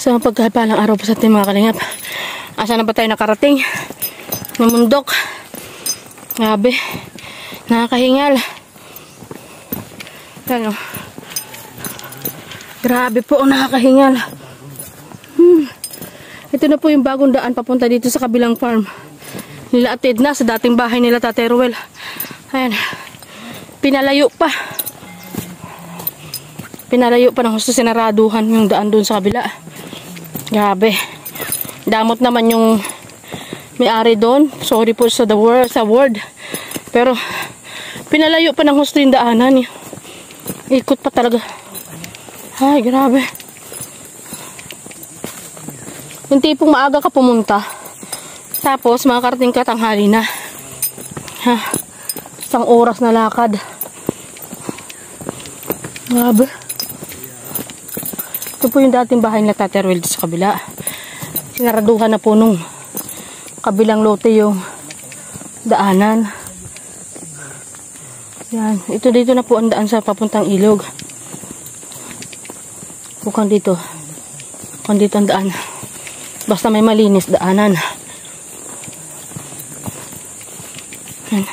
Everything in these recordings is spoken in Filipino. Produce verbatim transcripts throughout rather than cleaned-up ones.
Sa pagkapalang araw po sa ating mga kalingap. Asa na ba tayo nakarating? Namundok. Grabe. Nakakahingal. Ano? Grabe po, nakakahingal. Hmm. Ito na po yung bagong daan papunta dito sa kabilang farm. Nila Ate Edna sa dating bahay nila Tatay Ruel. Ayan. Pinalayo pa. Pinalayo pa ng gusto sinaraduhan yung daan doon sa kabila. Grabe. Damot naman yung may-ari doon. Sorry po sa the word, sa word. Pero pinalayo pa ng gusto yung daanan. Ikot pa talaga. Ay, grabe. Yung tipong maaga ka pumunta. Tapos makakarating ka tanghali na. Ha. Isang oras na lakad. Grabe. Ito po yung dating bahay nila Tatay Ruel sa kabila. Sinaraduhan na po nung kabilang lote yung daanan. Yan. Ito dito na po ang daan sa papuntang ilog. Bukang dito. Bukang dito ang daan. Basta may malinis daanan. Yan.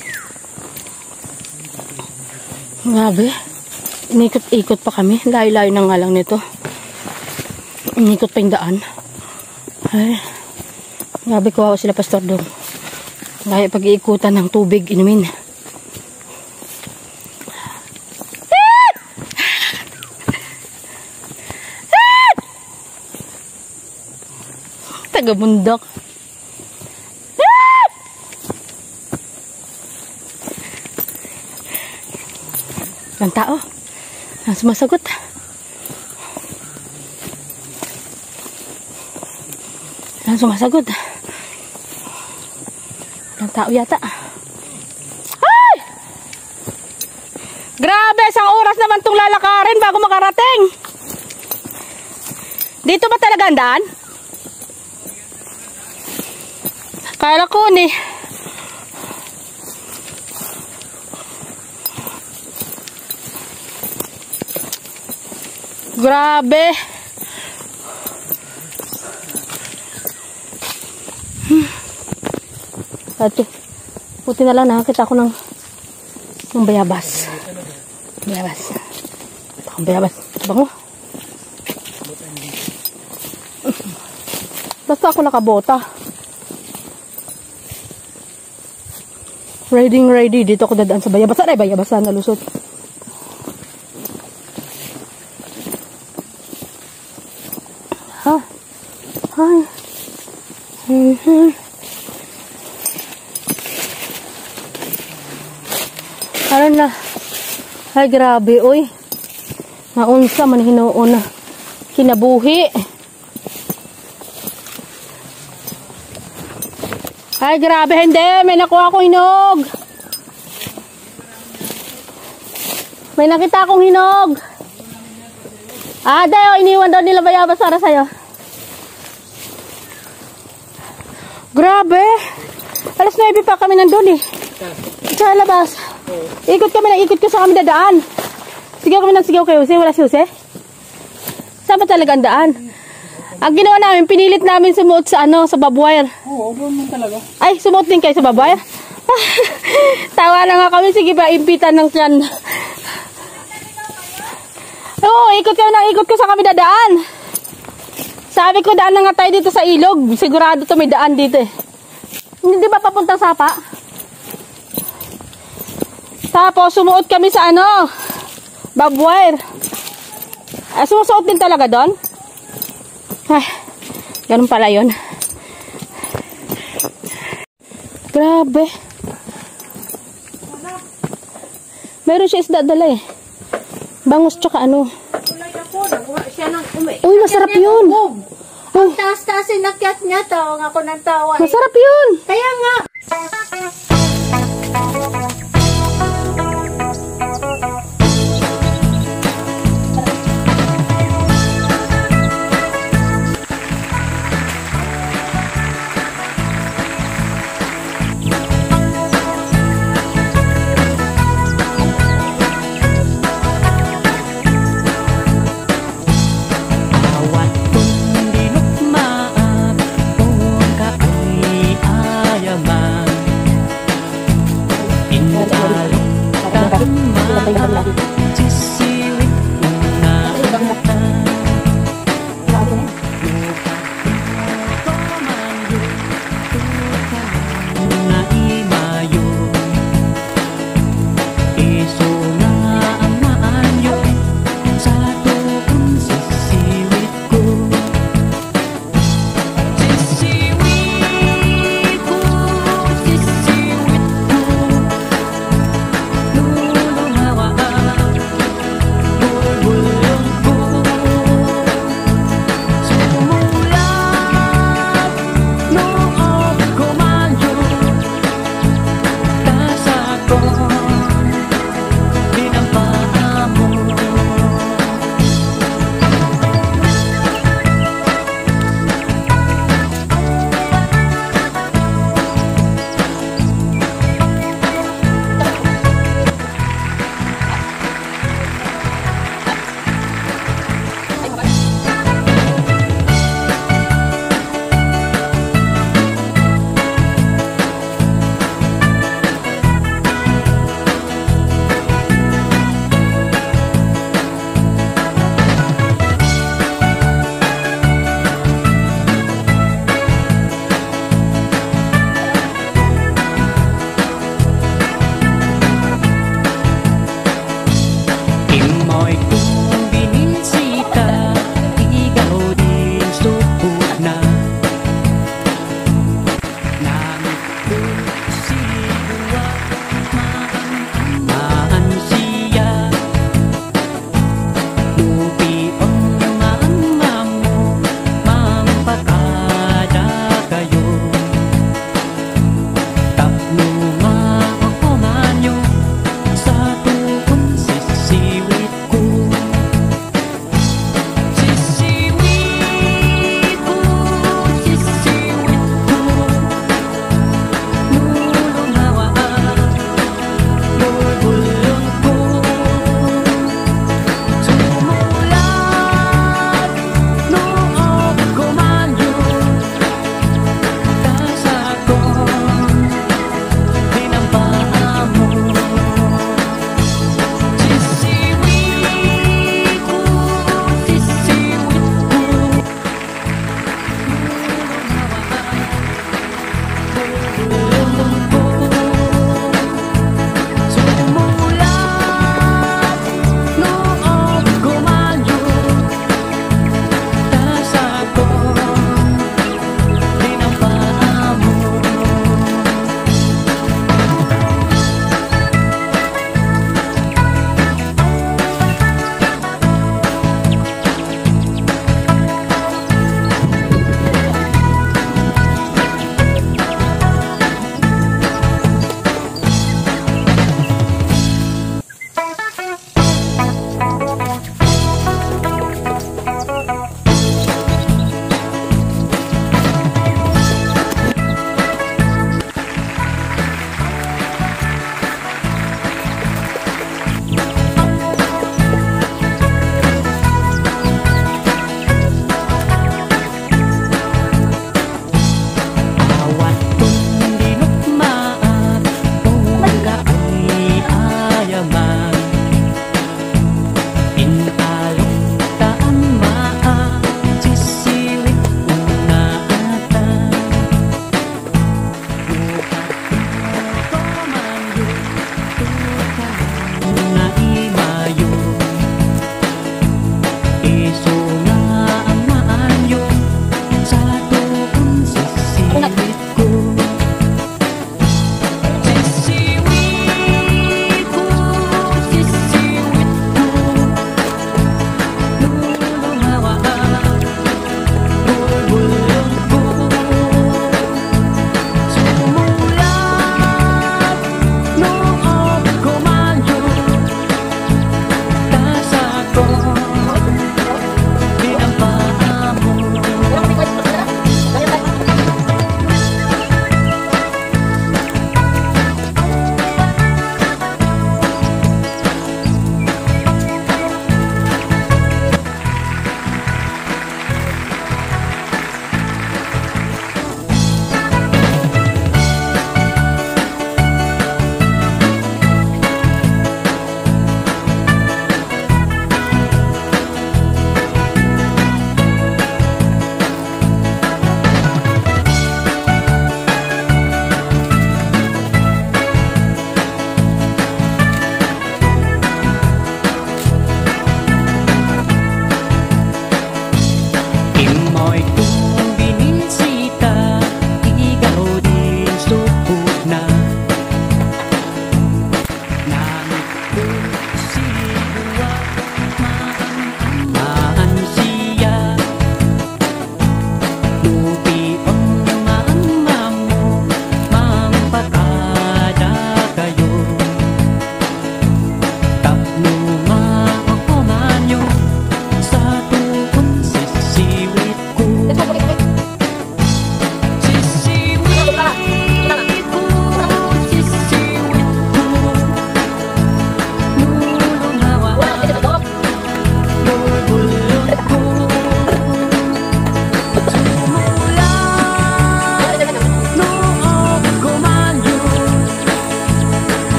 Grabe. Inikot-ikot pa kami. Layo-layo na nga lang nito. Inikot pa yung daan. Ay. Grabe, kawawa sila Pastor Dong. Gaya pag-iikutan ng tubig, inumin. Taga-bundok. Ang tao. Ang sumasagot. Ang sumasagot. Ang tao yata. Ay! Grabe, isang oras naman itong lalakarin bago makarating. Dito ba talaga ang daan? Kala ko ni. Grabe. Hmm. Ate, puti na lang nakakita ko ng ng bayabas. Bayabas. Ito ang bayabas. Bango. Basta ako nakabota. Riding ready. Dito ako dadaan sa bayabas. Aray, bayabas na nalusot. Ha? Ay. Mm-hmm. Ano na? Ay, grabe, oy. Naunsa man hinuon na kinabuhi. Ay, grabe, hindi. May nakuha akong hinog. May nakita akong hinog. Ah, dayo, iniwan daw nila bayabas para sa'yo. Grabe. Alas nuwebe pa kami nandun eh. Sa labas. Ikot kami na ikot ko sa kami dadaan. Sigaw kami ng sigaw kay Jose. Wala si Jose. Saan ba talaga ang daan? Ang ginawa namin, pinilit namin sumuot sa ano, sa barbwire. Oo, doon talaga. Ay, sumuot din kayo sa barbwire? Tawa na nga kami. Sige ba, impitan ng tiyan. Oo, ikot kami na ikot ko sa kami dadaan. Sabi ko, daan na nga tayo dito sa ilog. Sigurado to may daan dito eh. Hindi ba papuntang Sapa? Tapos, sumuot kami sa ano, barbwire. Ah, sumusuot din talaga doon? Ay, ganun pala yun. Grabe. Meron siya isda dala eh. Bangus tsaka ano. Uy, masarap yun. Ang taas-taas inakyat niya, tawang ako ng tawa. Masarap yun. Kaya nga.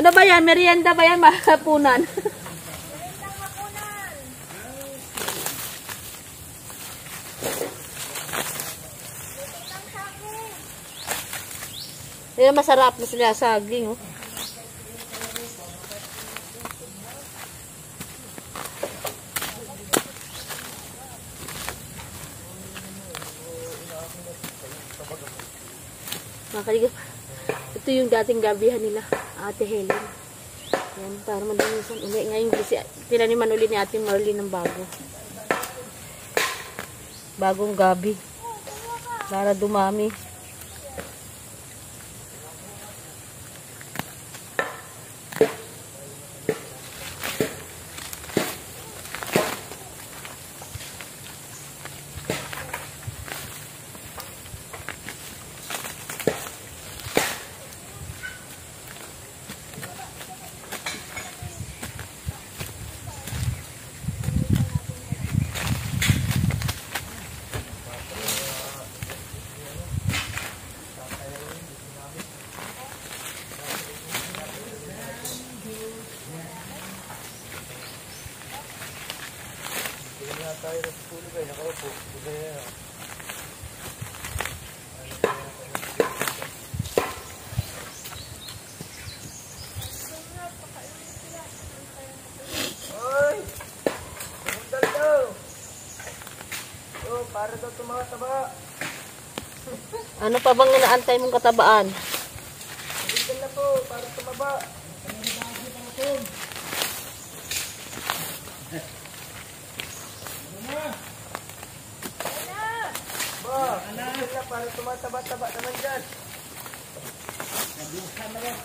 Ano ba yan? Merienda ba yan? Mahapunan. Yan masarap na sila saging, oh. Makaligap. Ito yung dating gabihan nila, Ate Helen. Yan, para madamisan uli. Ngayon, tinaniman uli ni Ate Marlene ng bago. Bagong gabi. Para dumami. Para daw tumataba. Ano pa bang inaantay mong katabaan? Tingnan na po, para tumaba. Ba, tingnan na para tumataba-taba naman dyan. Nabukan na yan.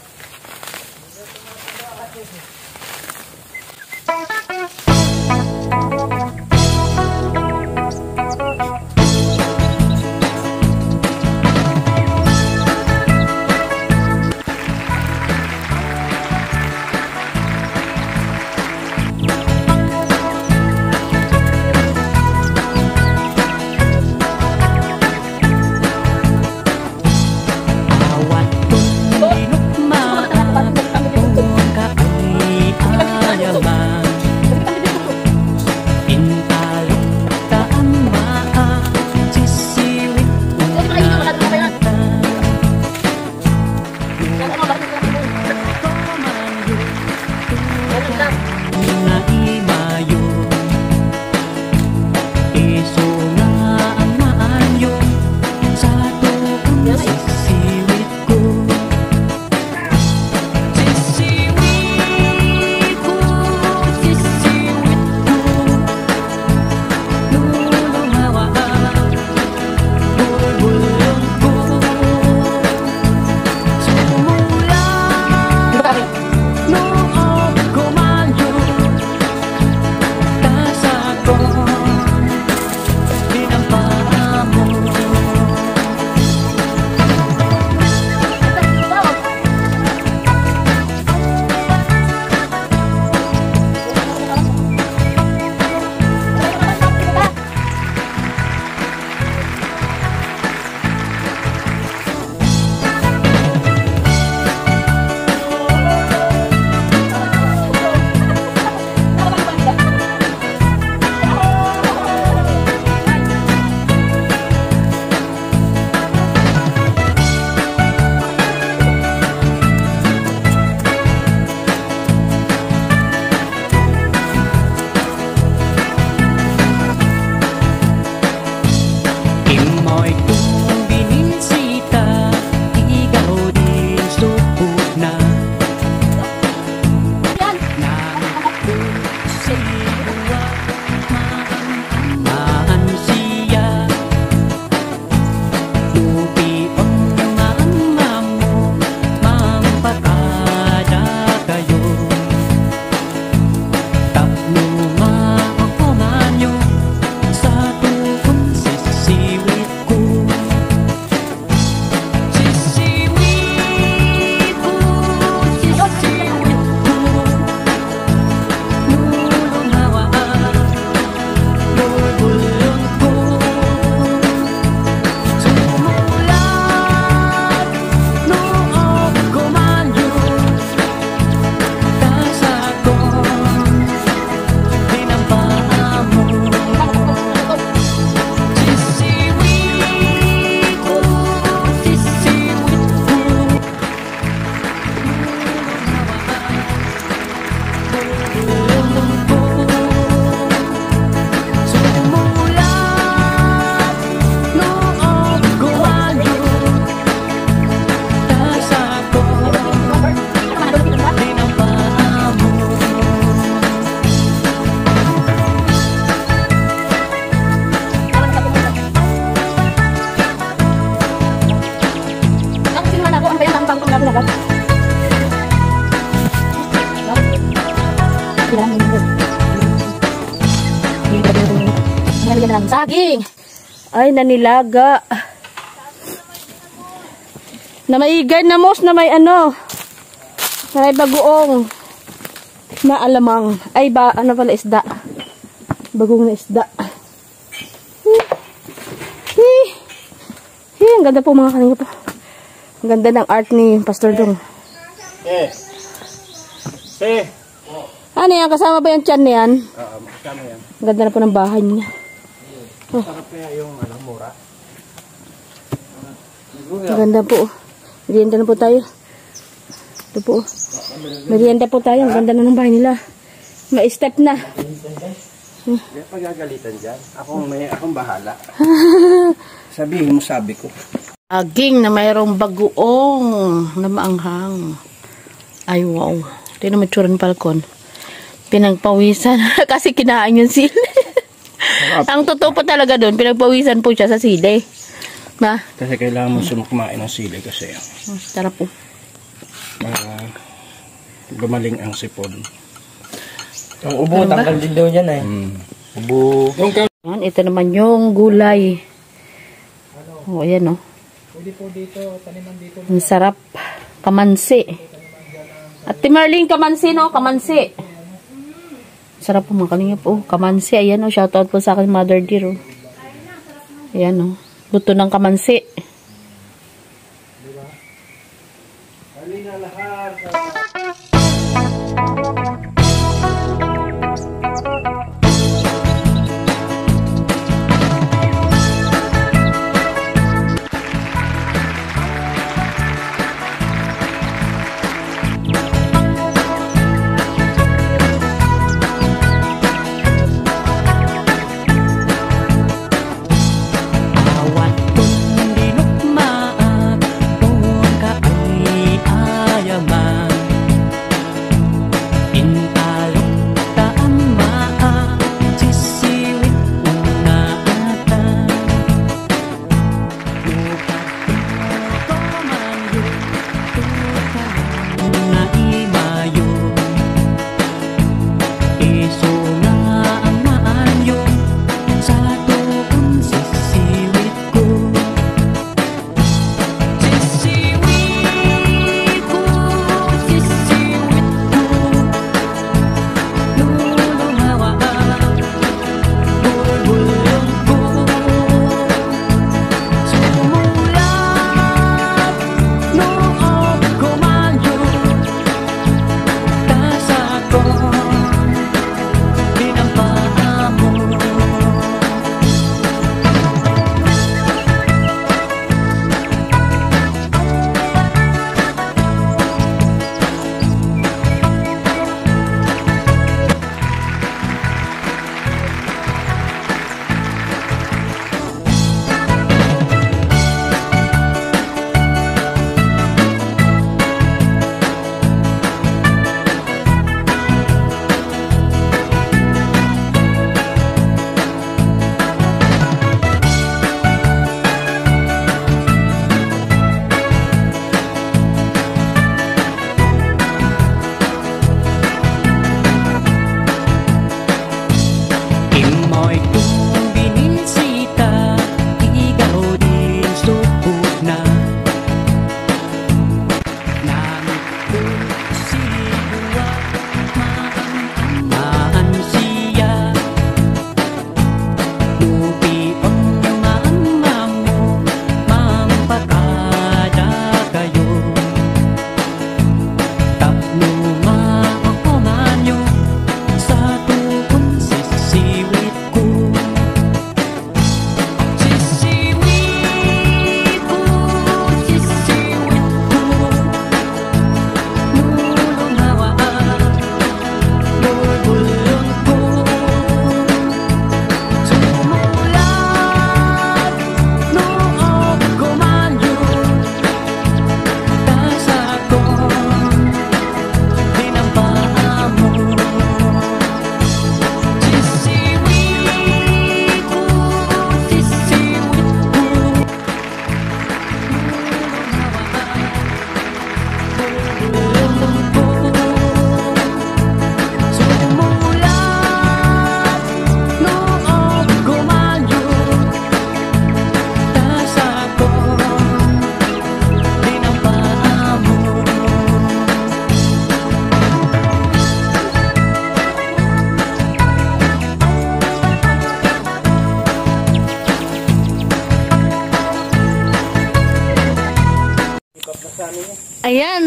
Saging! Ay, nanilaga. Na may ganamos na may ano. May bagoong. Na alamang. Ay, ba, ano pala isda. Bagong na isda. Hi. Hi. Hi, ang ganda po mga kalinga po. Ang ganda ng art ni Pastor Dong. Eh. Eh. Ano yan? Kasama ba yung tiyan na yan? Oo, kasama yan. Ang ganda na po ng bahay niya. Oh. Sarap kaya yung ano, mura. Ang ganda po. Merienda na po tayo. Ito po. Merienda po tayo. Ang ganda na ng bahay nila. May step na. Hmm. May pagagalitan dyan. Akong, may, akong bahala. Sabihin mo, sabi ko. Aging na mayroong bagoong na maanghang. Ay, wow. Tingnan mo tsura ng palkon. Pinagpawisan. Kasi kinain yung sili. Ang totoo po talaga doon, pinagpawisan po siya sa sili. Na? Kasi kailangan mo sumukumain ng sili kasi. Oh, tara po. Para gumaling ang sipon. Ang ubo, tanggal din daw yan eh. Mm. Ubo. Yan, ito naman yung gulay. Oh, ayan oh. Ang sarap. Kamansi. At Timarling, kamansi no? Kamansi. Sarap po mga kalingap. Oh, kamansi. Ayan oh. Shoutout po sa akin, Mother Dear oh. Ayan oh. Luto ng kamansi. Bawat pundinok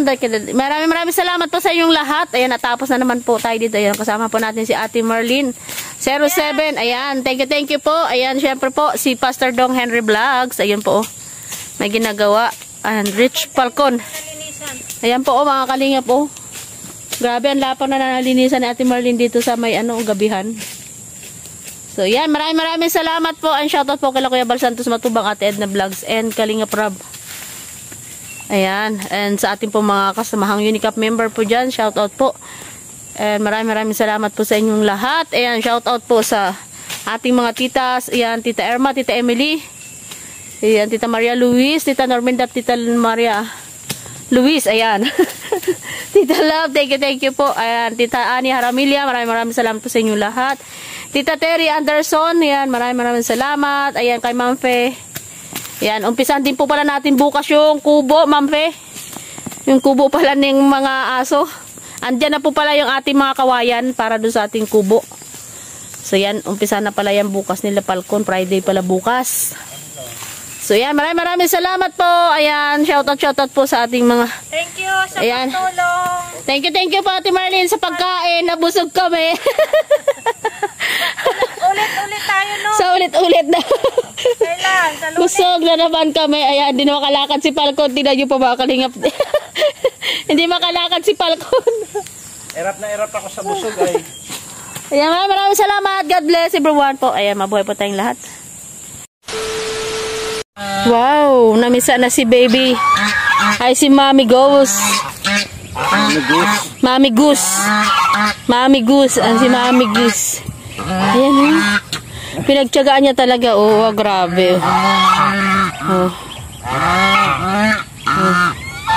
Maraming maraming salamat po sa inyong lahat. Ayan, natapos na naman po tayo dito. Ayan, kasama po natin si Ate Marlene zero seven. Ayan, thank you, thank you po. Ayan, syempre po, si Pastor Dong Henry Vlogs. Ayan po, may ginagawa. Ayan, Rich Falcon. Ayan po, oh, mga kalingap po. Grabe, ang lapang na nalinisan ni Ate Marlene dito sa may ano, gabihan. So, yan, maraming maraming salamat po. And shoutout po kay Kuya Bal Santos Matubang, Ate Edna Vlogs, and Kalingap Rob. Ayan, and sa ating po mga kasamahang Unicap member po dyan, shoutout po. And maraming maraming salamat po sa inyong lahat. Ayan, shoutout po sa ating mga titas. Ayan, Tita Erma, Tita Emily. Ayan, Tita Maria Luis, Tita Norminda, Tita Maria Luis, ayan. Tita Love, thank you, thank you po. Ayan, Tita Ani Haramilia, maraming maraming salamat po sa inyong lahat. Tita Terry Anderson, ayan, maraming maraming salamat. Ayan, kay Ma'am Fe. Ayan, umpisan din po pala natin bukas yung kubo, Ma'am Fe. Yung kubo pala ng mga aso. Andyan na po pala yung ating mga kawayan para doon sa ating kubo. So yan, umpisa na pala yan bukas nila Falcon. Friday pala bukas. So yan, maraming maraming salamat po. Ayan, shoutout shoutout po sa ating mga... Thank you sa ayan, pagtulong. Thank you, thank you po Ate Marlene sa pagkain. Nabusog kami. Ulit-ulit tayo, no? Sa ulit-ulit na. Kailan? Sa lunes. Busog na naman kami. Ayan, hindi na makalakad si Falcon. Tingnan niyo pa mga kalingap. Hindi makalakad si Falcon. Erap na erap ako sa busog ay. Ayan, maraming maraming salamat. God bless everyone po. Ayan, mabuhay po tayong lahat. Wow, namisa na si baby. Ay, si Mommy Goose. Mami Goose. Mommy Goose. Mommy Goose. Ang si Mommy Goose. Ayan, oh. Pinagtyagaan niya talaga. Oh, oh grabe. Oh. Oh.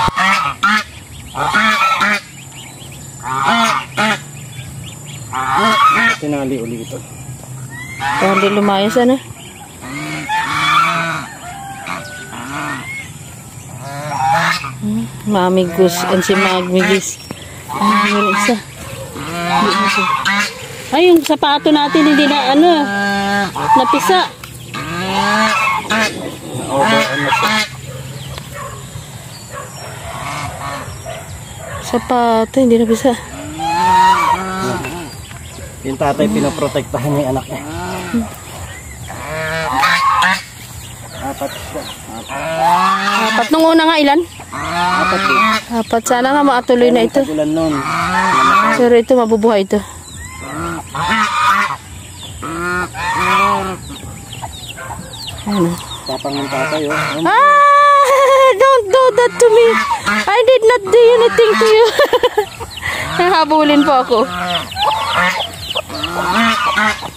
Tinali uli ito. Kaya hindi lumayas, ano? Hmm, Mami Goose and si Mommy Goose. Ay, meron isa. Ay, yung sapato natin hindi na, ano, napisa. Sapato, hindi napisa. Yung tatay pinaprotektahan niya yung anak niya. Apat siya. Apat nung una nga, ilan? Apat eh. Apat. Sana nga maatuloy na ito. Tagulan nun. Pero ito, mabubuhay ito. Ano? Tapang ng tatay, oh. Ah! Don't do that to me. I did not do anything to you. Nahabulin po ako.